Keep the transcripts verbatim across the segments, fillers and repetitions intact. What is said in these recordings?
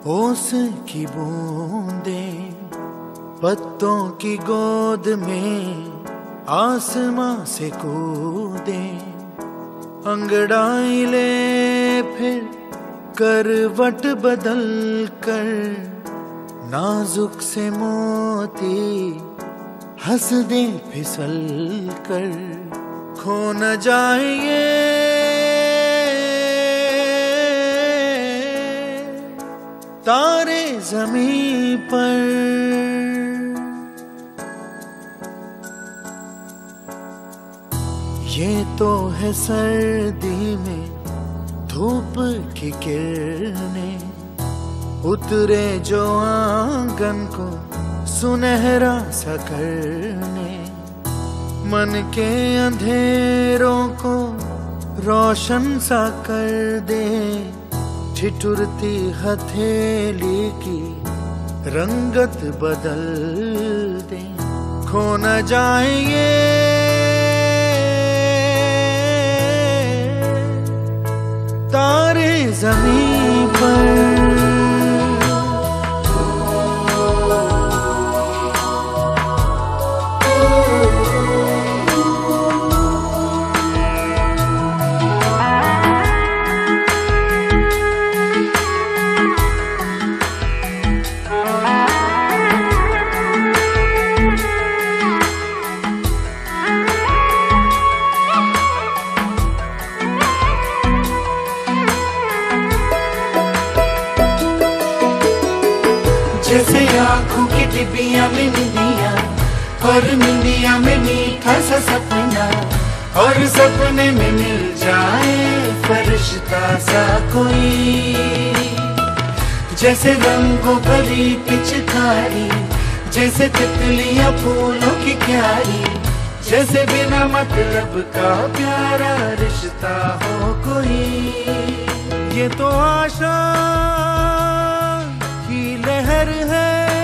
ओस की बूंदें पत्तों की गोद में आसमां से कूदे, अंगड़ाई ले फिर करवट बदल कर, नाजुक से मोती हंस दे फिसल कर, खो न जाए ये तारे ज़मीं पर। ये तो है सर्दी में धूप की किरणें, उतरे जो आंगन को सुनहरा सा करने, मन के अंधेरों को रोशन सा कर दे, ठिठुरती हथेली की रंगत बदल दे, खो न जाए ये तारे ज़मीं पर। जैसे आँखों की डिबिया में निंदिया, और निंदिया में मीठा सा सपना, और सपने में मिल जाए फरिश्ता सा कोई। जैसे रंगों भरी पिचकारी, जैसे तितलियां फूलों की क्यारी, जैसे बिना मतलब का प्यारा रिश्ता हो कोई। ये तो आशा की लहर है,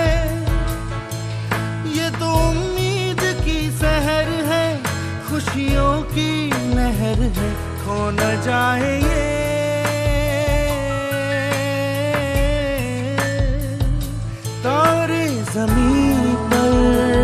ये तो उम्मीद की सहर है, खुशियों की लहर है, खो न जाए ये तारे ज़मीं पर।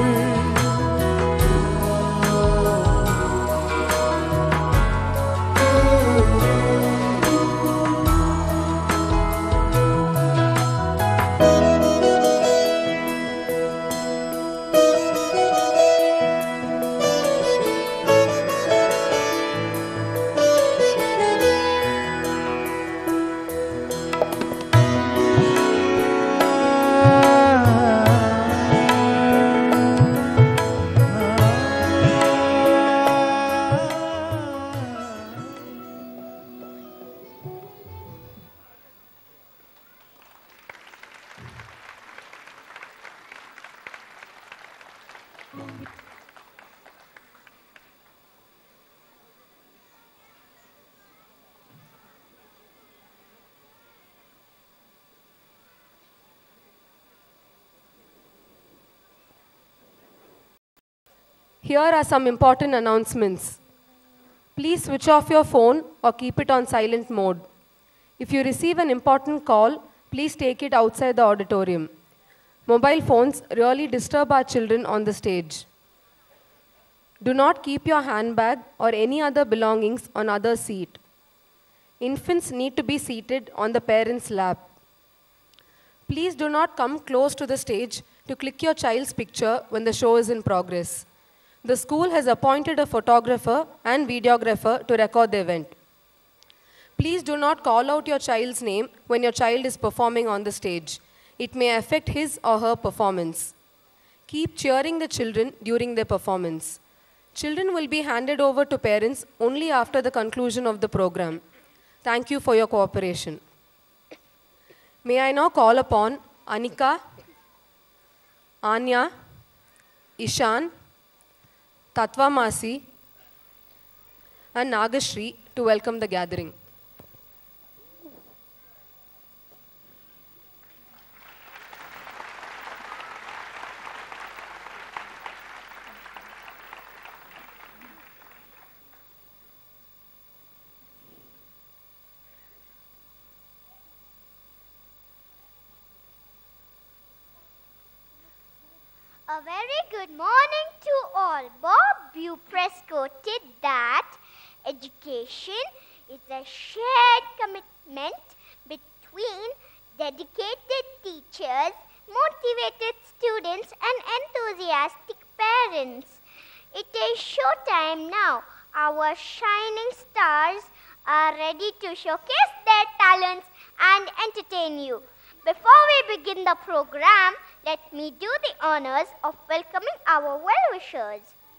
Here are some important announcements. Please switch off your phone or keep it on silent mode. If you receive an important call, please take it outside the auditorium. Mobile phones really disturb our children on the stage. Do not keep your handbag or any other belongings on other seat. Infants need to be seated on the parent's lap. Please do not come close to the stage to click your child's picture when the show is in progress. The school has appointed a photographer and videographer to record the event. Please do not call out your child's name when your child is performing on the stage. It may affect his or her performance. Keep cheering the children during their performance. Children will be handed over to parents only after the conclusion of the program. Thank you for your cooperation. May I now call upon Anika, Anya, Ishan, Tatvamasi, and Nagashri to welcome the gathering. A very good morning to all. Bob Bupress quoted that education is a shared commitment between dedicated teachers, motivated students and enthusiastic parents. It is showtime now. Our shining stars are ready to showcase their talents and entertain you. Before we begin the program, let me do the honors of welcoming our well-wishers.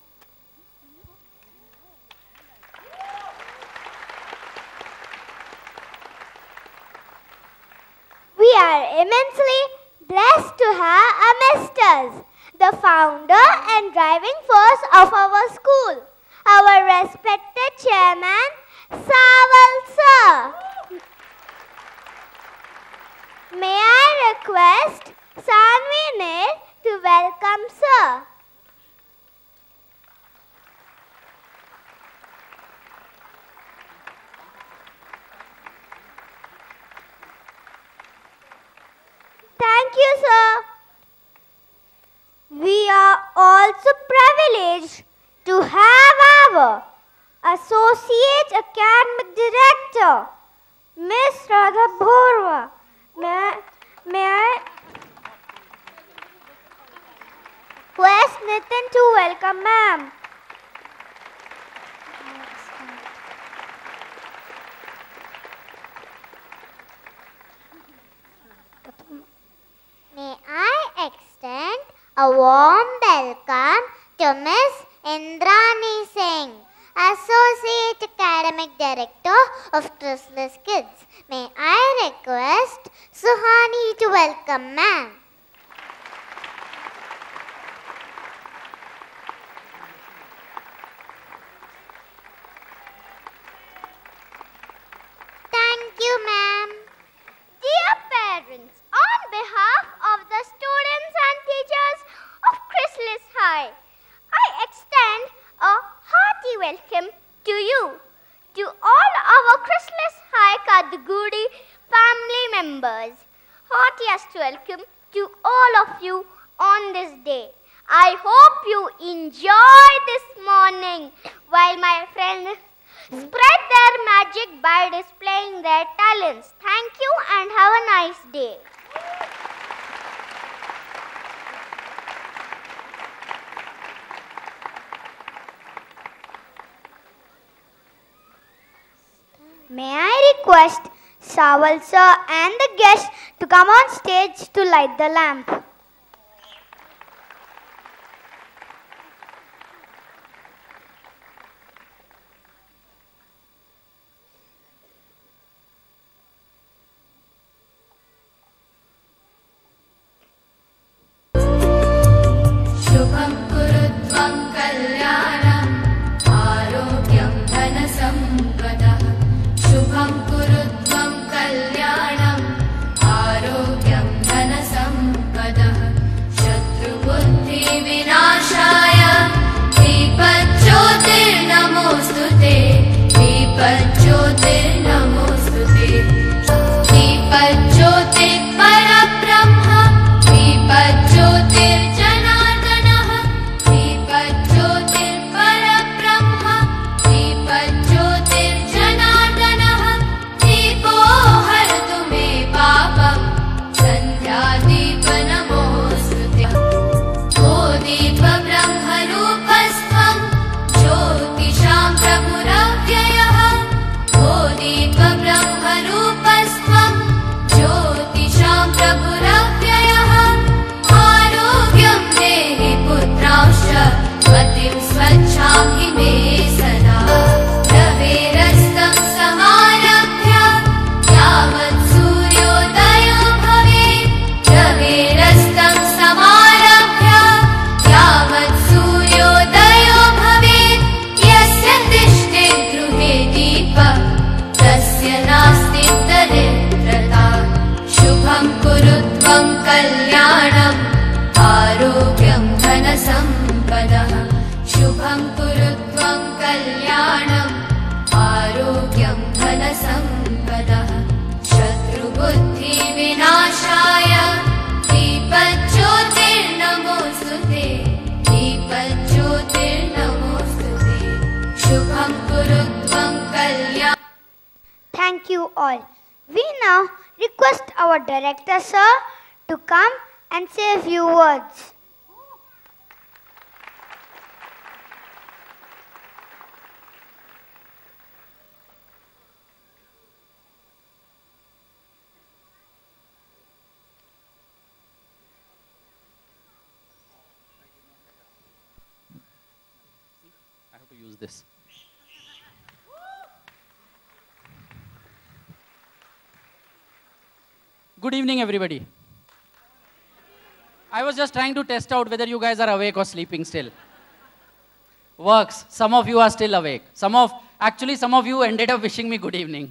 We are immensely blessed to have amongst us the founder and driving force of our school, our respected chairman, Saval sir. May I request Sanvi Nair to welcome sir. Thank you, sir. We are also privileged to have our Associate Academic Director, Miss Radha Bhorwa. May I, may I request Nitin to welcome ma'am. May I extend a warm welcome to Miss Indrani Singh, Associate Academic Director of Chrysalis Kids. May I request Suhani to welcome ma'am. Thank you, ma'am. Dear parents, on behalf of the students and teachers of Chrysalis High, I extend a hearty welcome to you, to all our Chrysalis High Kadugudi family members. Heartiest welcome to all of you on this day. I hope you enjoy this morning while my friends spread their magic by displaying their talents. Thank you and have a nice day. May I request Saval sir and the guests to come on stage to light the lamp. शुभं कुरुत्वं कल्याणं आरोग्यं धनसम्पदः शुभं कुरुत्वं कल्याणं आरोग्यं धनसम्पदः शत्रुबुद्धिविनाशाय दीपज्योतिर्नमोऽस्तु ते दीपज्योतिर्नमोऽस्तु ते दीपज्योतिः परब्रह्म दीपज्योतिर्जनार्दनः दीपज्योतिर्परब्रह्म दीपज्योतिर्जनार्दनः दीपो हरतु मे पापं सन्ध्यादीपनमोऽस्तु ते ओ दीपब्रह्मरूपस्त्वं ज्योतिषां प्रभुरव्ययः ओ दीपब्रह्मरूपस्त्वं ज्योतिषां प्रभुरव्ययः आरोग्यं देहि पुत्रांश्च पतिं स्वच्छां हि मे सदा रवेरस्तं समारभ्य यावत् सूर्योदयो भवेत् रवेरस्तं समारभ्य यावत् सूर्योदयो भवेत् यस्य तिष्ठे गृहे दीपः तस्य नास्ति दरिद्रता शुभं कुरुत्वं कल्याणम् आरोग्यं धनसम्पदः शुभं कुरुत्वं कल्याणम् आरोग्यं धनसम्पदः शत्रुबुद्धिविनाशाय दीपज्योतिर्नमोऽस्तु ते Thank you all. We now request our director, sir, to come and say a few words. I have to use this. Good evening, everybody. I was just trying to test out whether you guys are awake or sleeping still. Works. Some of you are still awake. Some of, actually, some of you ended up wishing me good evening.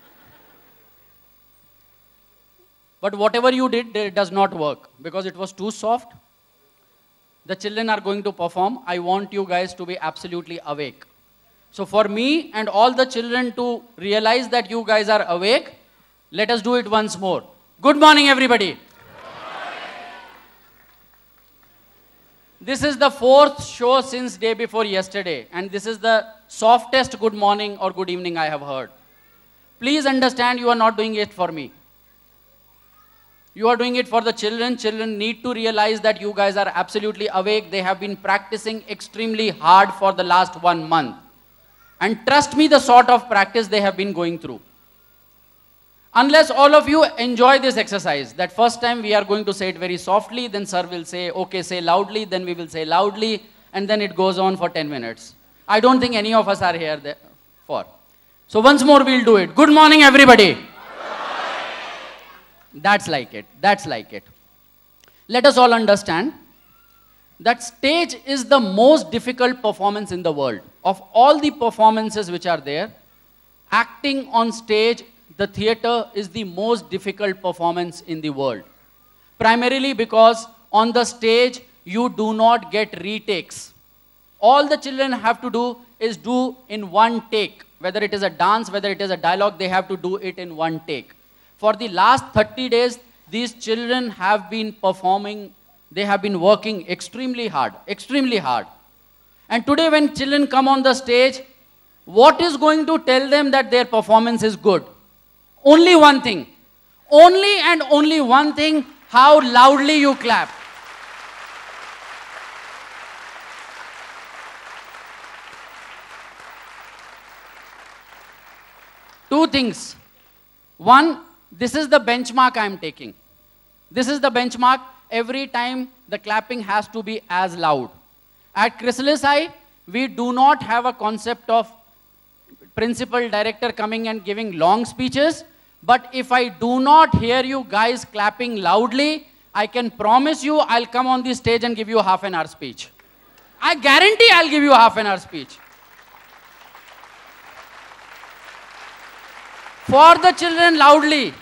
But whatever you did, it does not work because it was too soft. The children are going to perform. I want you guys to be absolutely awake. So for me and all the children to realize that you guys are awake, let us do it once more. Good morning, everybody. Good morning. This is the fourth show since day before yesterday, and this is the softest good morning or good evening I have heard. Please understand, you are not doing it for me. You are doing it for the children. Children need to realize that you guys are absolutely awake. They have been practicing extremely hard for the last one month. And trust me, the sort of practice they have been going through. Unless all of you enjoy this exercise, that first time we are going to say it very softly, then sir will say, okay, say loudly, then we will say loudly, and then it goes on for ten minutes. I don't think any of us are here there for. So once more we'll do it. Good morning, everybody. Good morning. That's like it. That's like it. Let us all understand that stage is the most difficult performance in the world. Of all the performances which are there, acting on stage, the theater is the most difficult performance in the world. Primarily because on the stage, you do not get retakes. All the children have to do is do in one take. Whether it is a dance, whether it is a dialogue, they have to do it in one take. For the last thirty days, these children have been performing, they have been working extremely hard, extremely hard. And today when children come on the stage, what is going to tell them that their performance is good? Only one thing. Only and only one thing, how loudly you clap. Two things. One, this is the benchmark I am taking. This is the benchmark. Every time the clapping has to be as loud. At Chrysalis High, we do not have a concept of principal director coming and giving long speeches. But if I do not hear you guys clapping loudly, I can promise you I'll come on the stage and give you a half an hour speech. I guarantee I'll give you a half an hour speech. For the children, loudly.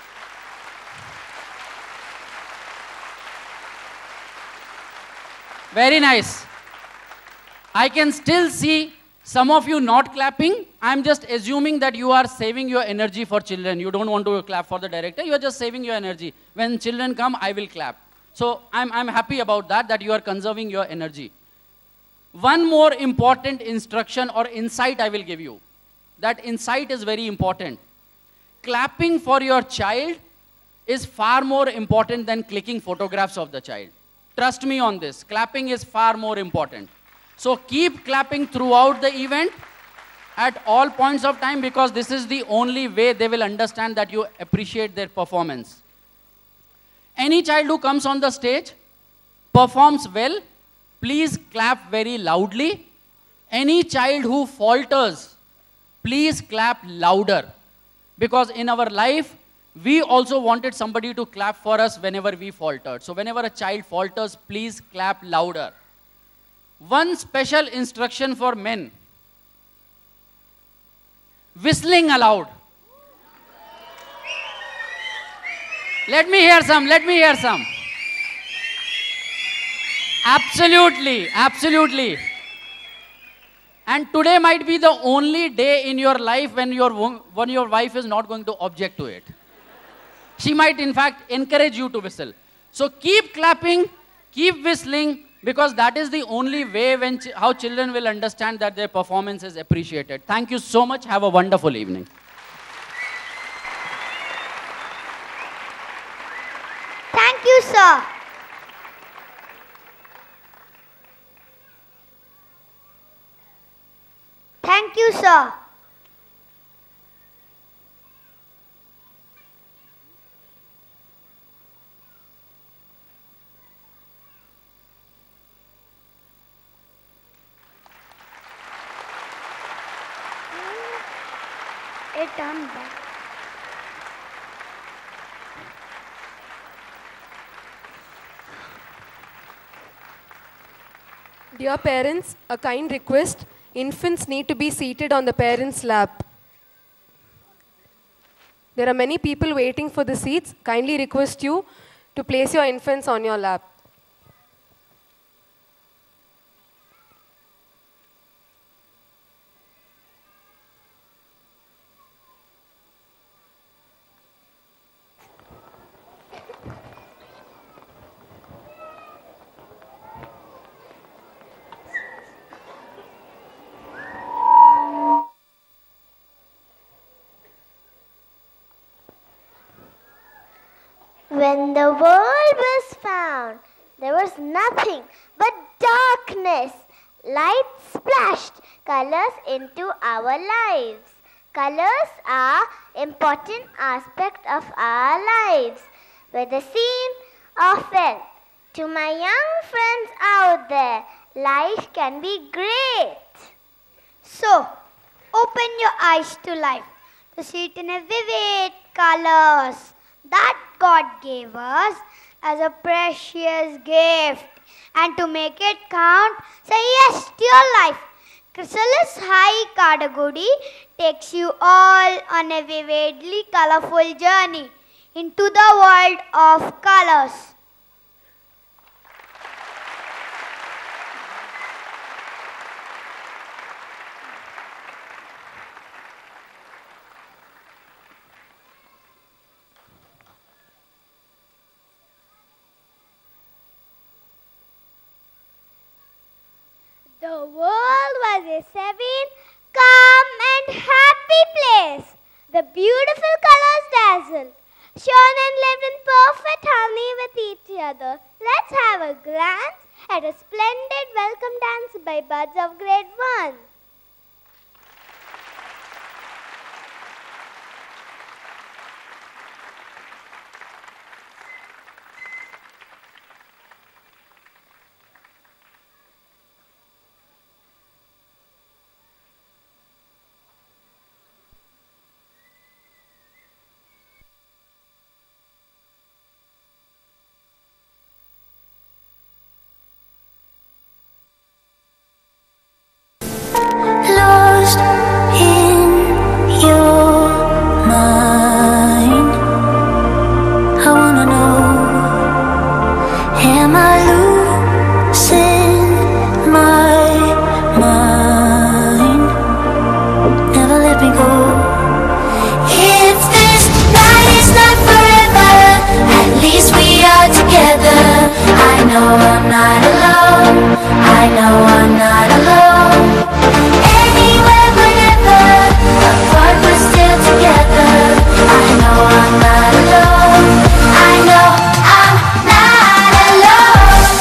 Very nice. I can still see some of you not clapping. I'm just assuming that you are saving your energy for children. You don't want to clap for the director. You are just saving your energy. When children come, I will clap. So I'm, I'm happy about that, that you are conserving your energy. One more important instruction or insight I will give you. That insight is very important. Clapping for your child is far more important than clicking photographs of the child. Trust me on this. Clapping is far more important. So keep clapping throughout the event at all points of time, because this is the only way they will understand that you appreciate their performance. Any child who comes on the stage, performs well, please clap very loudly. Any child who falters, please clap louder. Because in our life, we also wanted somebody to clap for us whenever we faltered. So whenever a child falters, please clap louder. One special instruction for men. Whistling aloud. Let me hear some, let me hear some. Absolutely, absolutely. And today might be the only day in your life when your, when your wife is not going to object to it. She might in fact encourage you to whistle. So keep clapping, keep whistling, because that is the only way when ch how children will understand that their performance is appreciated. Thank you so much. Have a wonderful evening. Thank you, sir. Thank you, sir. It turned back. Dear parents, a kind request. Infants need to be seated on the parents' lap. There are many people waiting for the seats. Kindly request you to place your infants on your lap. When the world was found, there was nothing but darkness. Light splashed colors into our lives. Colors are important aspect of our lives, whether seen or felt. To my young friends out there, life can be great. So, open your eyes to life, to see it in a vivid colors that God gave us as a precious gift, and to make it count, say yes to your life. Chrysalis High Kadagudi takes you all on a vividly colorful journey into the world of colors. The world was a serene, calm and happy place. The beautiful colors dazzled, shone and lived in perfect harmony with each other. Let's have a glance at a splendid welcome dance by birds of grade one. Lost in your mind, I wanna know, am I losing my mind? Never let me go. If this night is not forever, at least we are together. I know I'm not alone, I know I'm not alone. Anywhere, whenever, apart we're still together. I know I'm not alone, I know I'm not alone.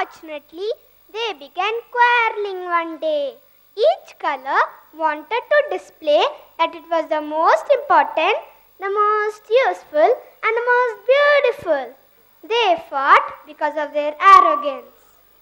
Unfortunately, they began quarreling one day. Each color wanted to display that it was the most important, the most useful, and the most beautiful. They fought because of their arrogance.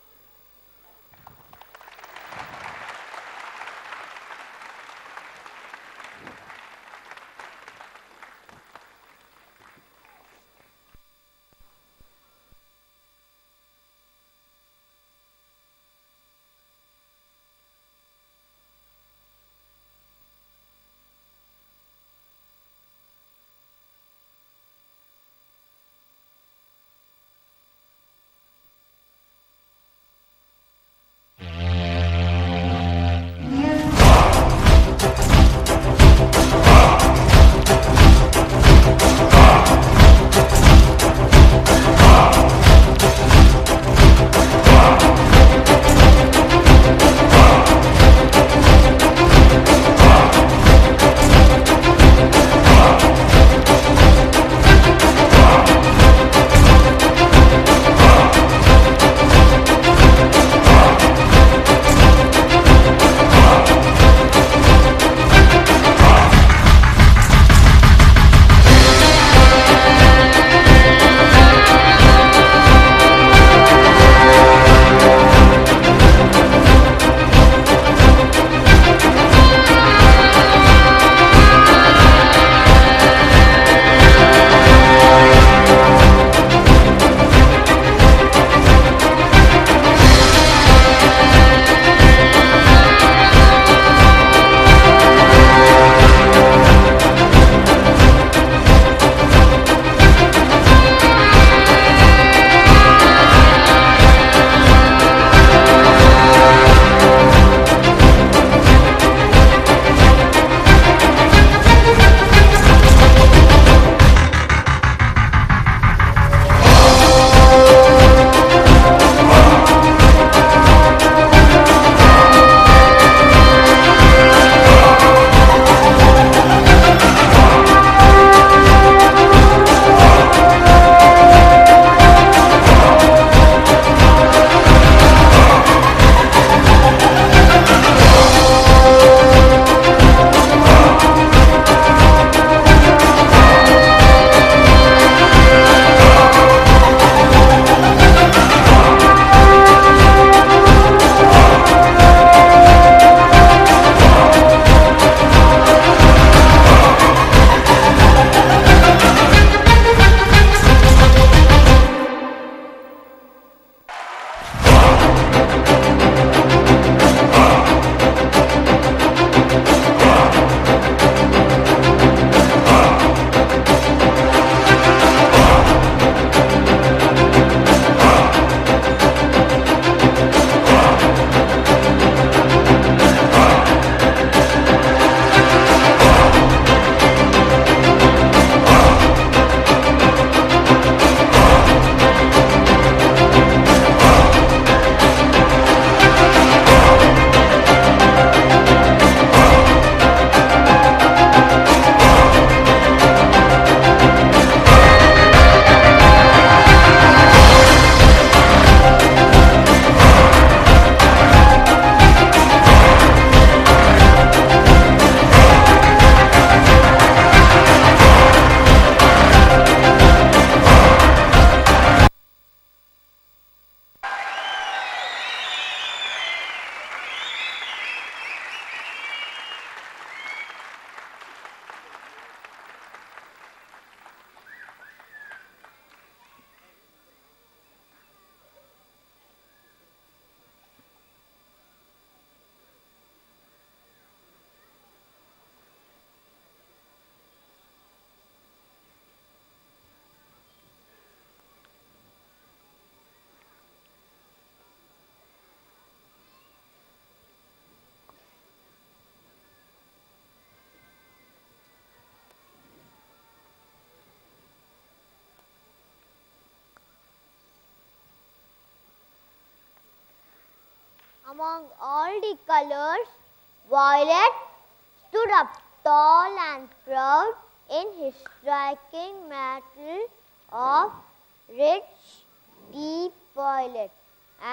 Among all the colors, violet stood up tall and proud in his striking mantle of rich, deep violet,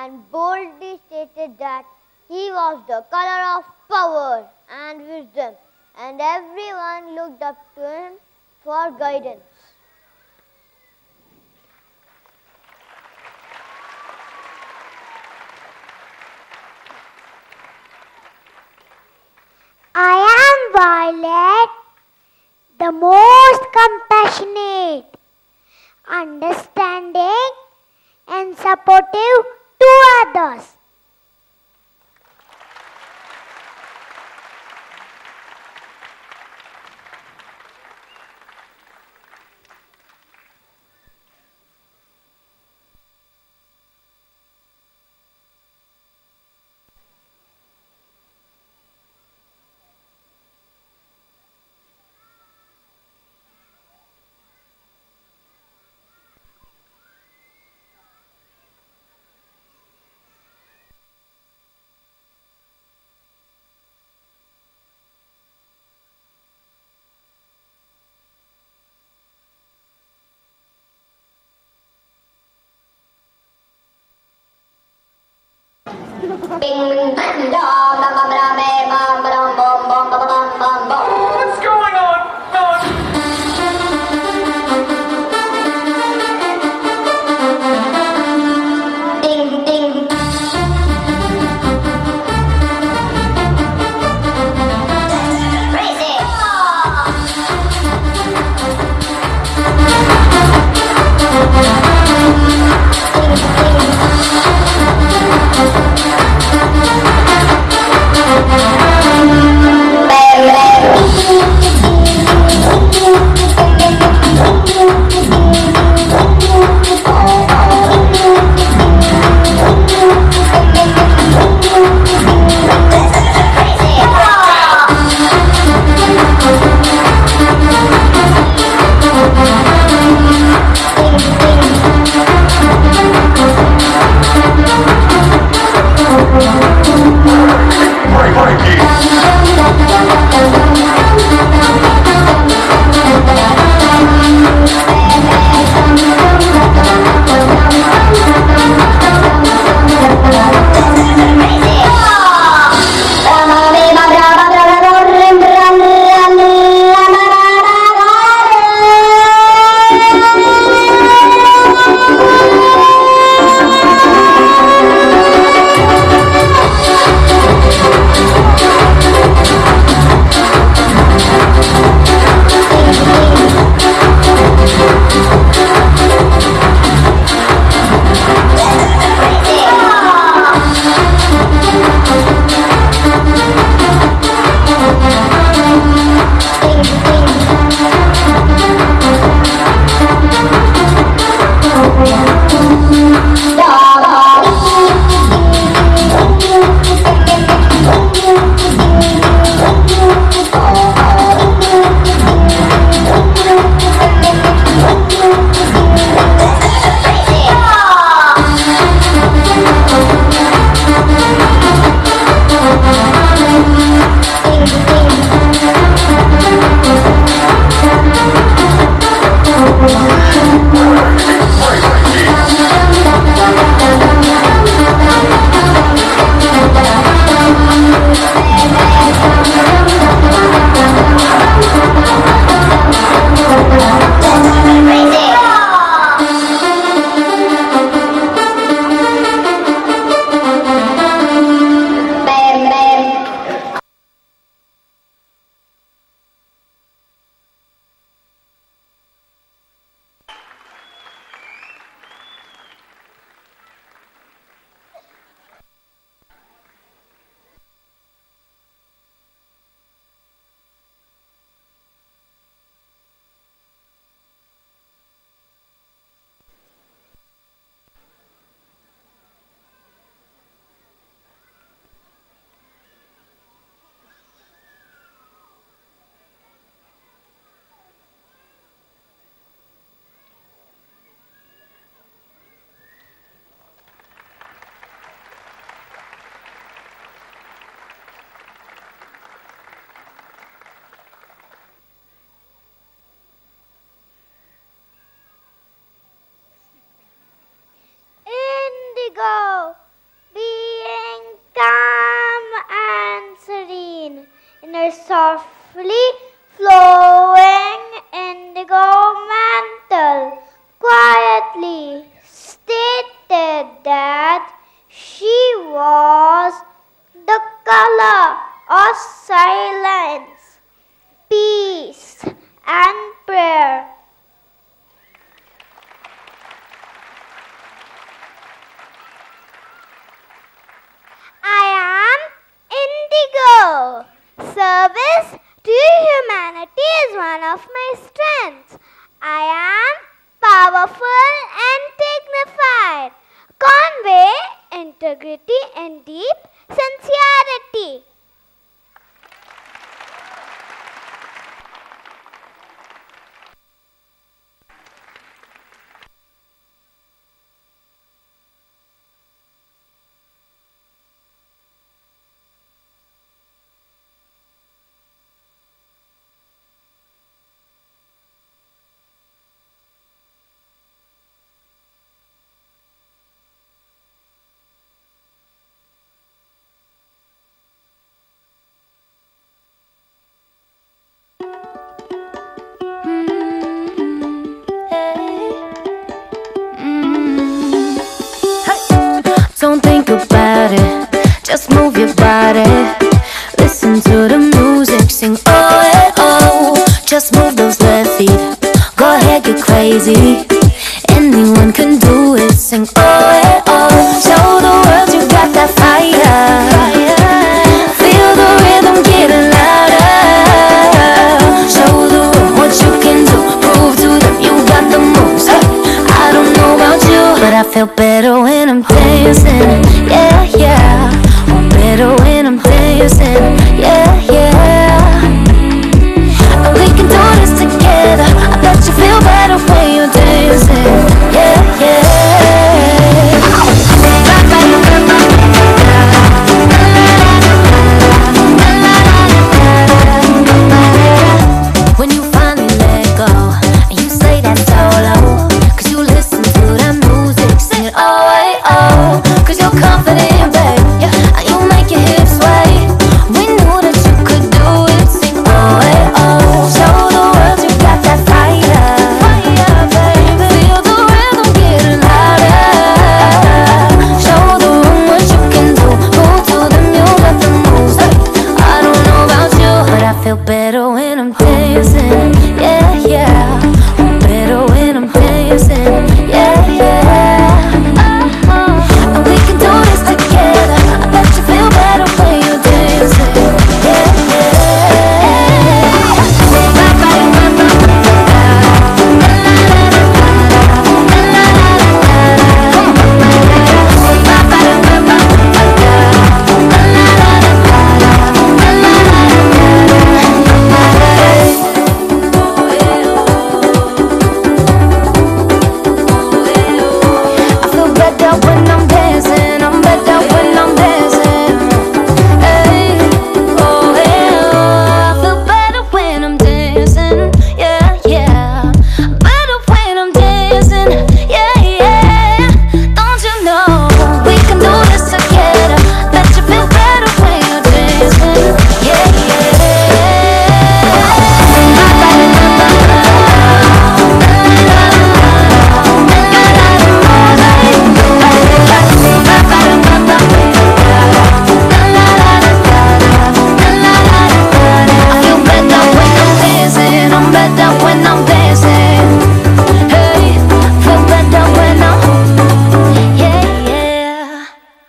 and boldly stated that he was the color of power and wisdom, and everyone looked up to him for guidance. I am Violet, the most compassionate, understanding, and supportive to others. What's going on? Ding, ding. Crazy. Crazy. said that she was the color of silence, peace, and prayer. I am indigo. Service to humanity is one of my strengths. I am powerful and dignified. Convey integrity and deep sincerity. Don't think about it, just move your body. Listen to the music, sing oh eh, oh. Just move those left feet, go ahead, get crazy. Anyone can do it, sing oh eh, oh. Show the world you got that fire. Feel the rhythm getting louder. Show the world what you can do, prove to them you got the moves. Hey, I don't know about you, but I feel better when I'm dancing, yeah, yeah. I'm better when I'm dancing, yeah, yeah. And we can do this together. I bet you feel better when you're dancing, yeah, yeah. When you finally let go and you say that solo, 'cause you listen to that music, sing it oh, eh, oh. 'Cause you're confident, babe, yeah, and you make your hips sway. We knew that you could do it, sing oh, eh, oh. Show the world you got that fire, fire, baby. Feel the rhythm getting louder. Show the room what you can do, move to them, you got the moves. Hey, I don't know about you, but I feel better when I'm dancing, yeah, yeah. I'm better when I'm dancing, yeah, yeah. And we can do this together. I bet you feel better when you're dancing, yeah, I feel better when I'm dancing. I'm better when I'm dancing. Hey, oh, hey, oh. I feel better when I'm dancing. Yeah, yeah. Better when I'm dancing. Yeah, yeah. Don't you know we can do this together? Bet you feel better when you're dancing. Yeah, I feel better when I'm dancing. I'm better when I'm dancing. Hey, feel better when I'm, yeah, yeah.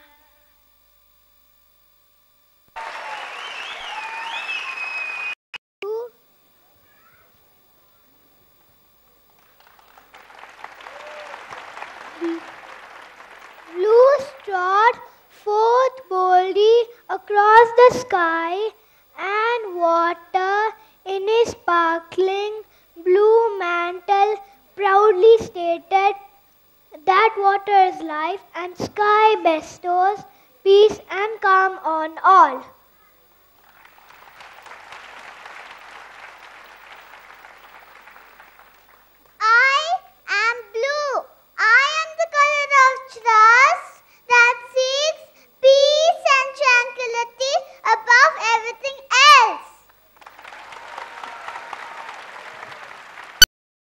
Blue strode forth boldly across the sky, and water in his sparkling blue mantle proudly stated that water is life and sky bestows peace and calm on all.